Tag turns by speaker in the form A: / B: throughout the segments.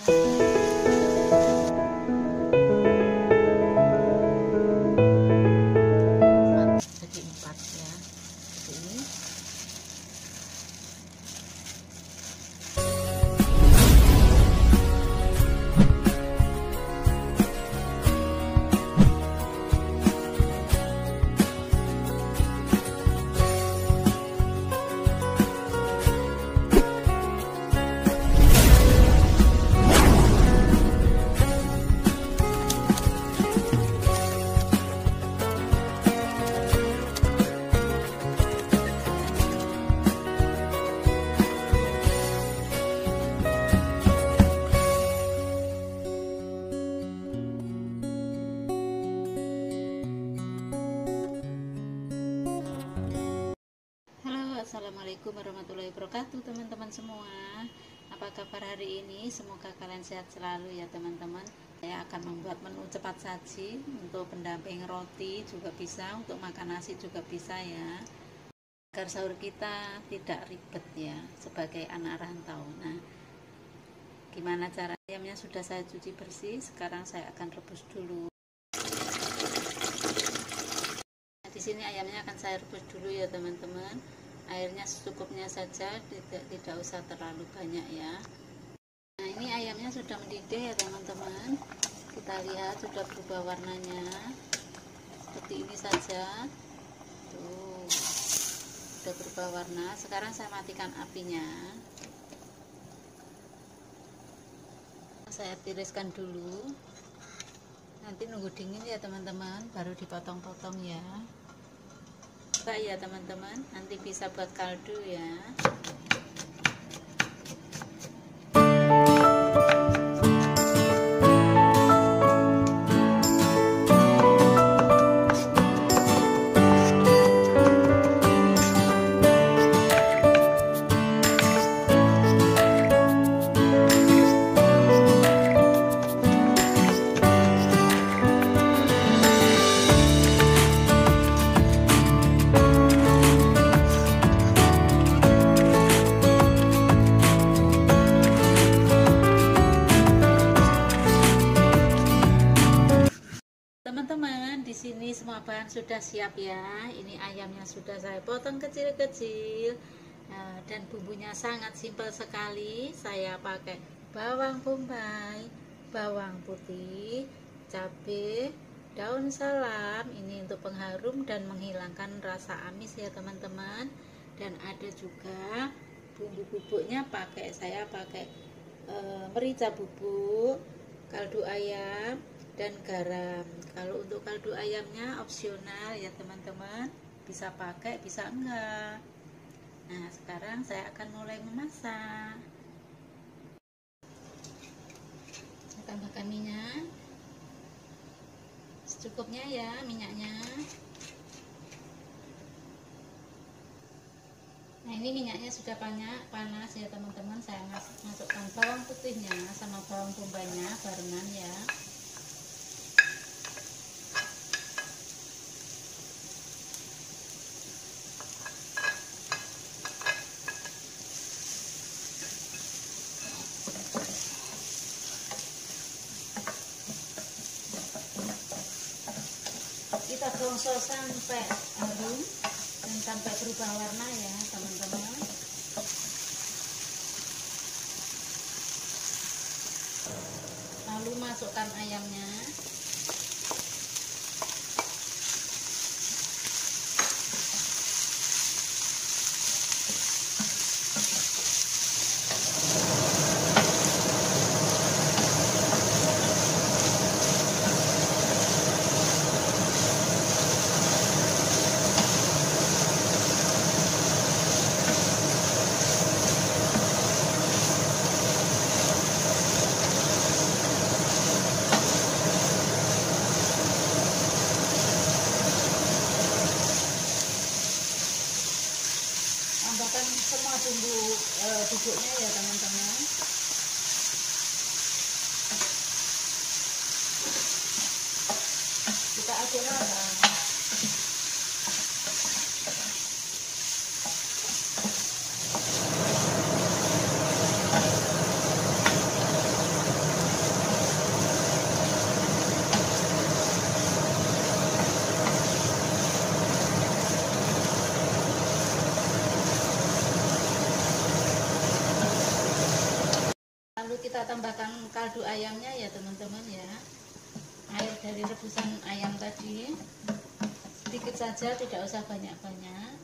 A: Jadi 4 ya. Ini Assalamualaikum warahmatullahi wabarakatuh teman-teman semua. Apa kabar hari ini? Semoga kalian sehat selalu ya teman-teman. Saya akan membuat menu cepat saji untuk pendamping roti juga bisa, untuk makan nasi juga bisa ya, agar sahur kita tidak ribet ya sebagai anak rantau. Nah, gimana cara? Ayamnya sudah saya cuci bersih, sekarang saya akan rebus dulu. Nah, di sini ayamnya akan saya rebus dulu ya teman-teman. Airnya secukupnya saja, tidak usah terlalu banyak ya. Nah, ini ayamnya sudah mendidih ya teman-teman. Kita lihat sudah berubah warnanya seperti ini saja. Tuh, sudah berubah warna. Sekarang saya matikan apinya. Saya tiriskan dulu. Nanti nunggu dingin ya teman-teman, baru dipotong-potong ya. Ya teman-teman, nanti bisa buat kaldu ya. Teman-teman, di sini semua bahan sudah siap ya. Ini ayamnya sudah saya potong kecil-kecil. Nah, dan bumbunya sangat simpel sekali. Saya pakai bawang bombay, bawang putih, cabai, daun salam. Ini untuk pengharum dan menghilangkan rasa amis ya teman-teman. Dan ada juga bumbu bubuknya, saya pakai merica bubuk, kaldu ayam, dan garam. Kalau untuk kaldu ayamnya opsional ya teman-teman, bisa pakai bisa enggak. Nah, sekarang saya akan mulai memasak. Saya tambahkan minyak secukupnya ya, minyaknya. Nah, ini minyaknya sudah panas ya teman-teman. Saya masukkan bawang putihnya sama bawang bombaynya barengan ya. Kita gongso sampai harum dan sampai berubah warna ya teman-teman. Lalu masukkan ayamnya. kita tambahkan kaldu ayamnya ya teman-teman ya. Air dari rebusan ayam tadi sedikit saja, tidak usah banyak-banyak.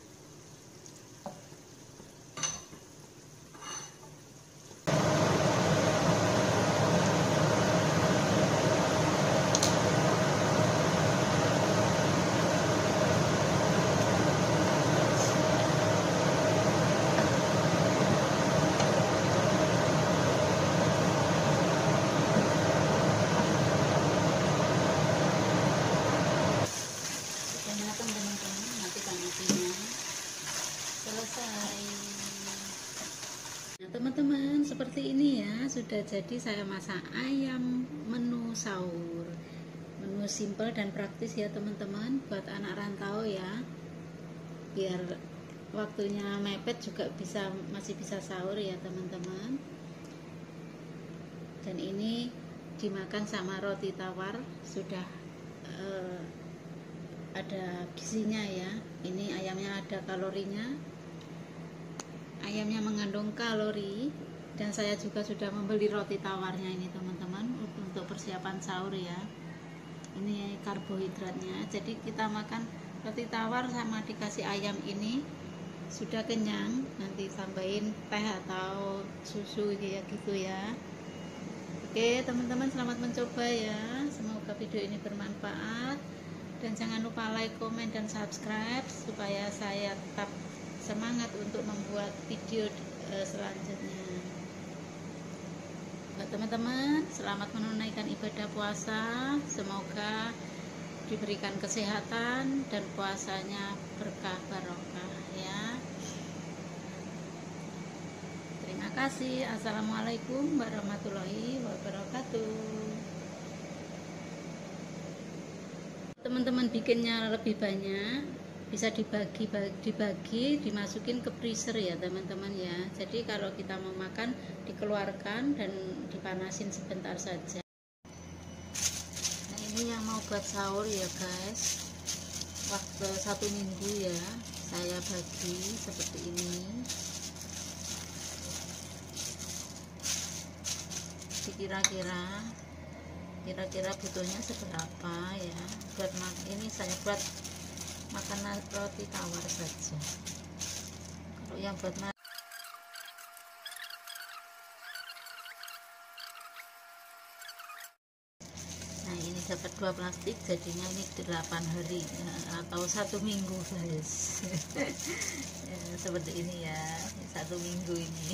A: Selesai. Nah teman-teman, seperti ini ya, sudah jadi saya masak ayam menu sahur. Menu simple dan praktis ya teman-teman, buat anak rantau ya, biar waktunya mepet juga masih bisa sahur ya teman-teman. Dan ini dimakan sama roti tawar, sudah ada gizinya ya. Ini ayamnya ada kalorinya, ayamnya mengandung kalori, dan saya juga sudah membeli roti tawarnya ini teman-teman untuk persiapan sahur ya. Ini karbohidratnya, jadi kita makan roti tawar sama dikasih ayam ini sudah kenyang. Nanti tambahin teh atau susu ya gitu ya. Oke teman-teman, selamat mencoba ya, semoga video ini bermanfaat, dan jangan lupa like, komen, dan subscribe supaya saya tetap semangat untuk membuat video selanjutnya. Buat teman-teman, selamat menunaikan ibadah puasa, semoga diberikan kesehatan dan puasanya berkah barokah ya. Terima kasih. Assalamualaikum warahmatullahi wabarakatuh. Teman-teman bikinnya lebih banyak, bisa dibagi dimasukin ke freezer ya teman-teman ya. Jadi kalau kita mau makan dikeluarkan dan dipanasin sebentar saja. Nah ini yang mau buat sahur ya guys, waktu 1 minggu ya saya bagi seperti ini. Kira-kira butuhnya seberapa ya, buat ini saya buat makanan roti tawar saja. Kalau yang buat nah ini dapat 2 plastik, jadinya ini 8 hari ya, atau 1 minggu guys. Ya, seperti ini ya, 1 minggu ini.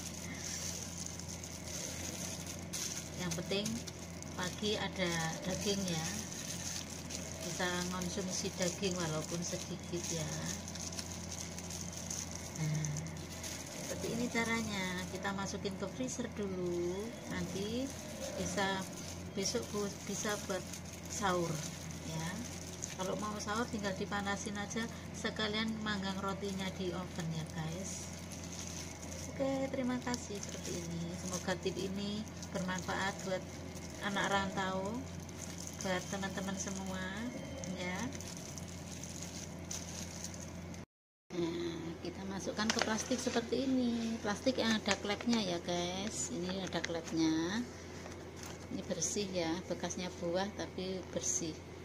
A: Yang penting pagi ada daging ya, bisa konsumsi daging walaupun sedikit ya. Nah seperti ini caranya, kita masukin ke freezer dulu, nanti besok bisa buat sahur ya. Kalau mau sahur tinggal dipanasin aja, sekalian manggang rotinya di oven ya guys. Oke, terima kasih. Seperti ini, semoga tip ini bermanfaat buat anak rantau, buat teman-teman semua ya. Nah, kita masukkan ke plastik seperti ini, plastik yang ada klepnya ya guys. Ini ada klepnya, ini bersih ya, bekasnya buah tapi bersih.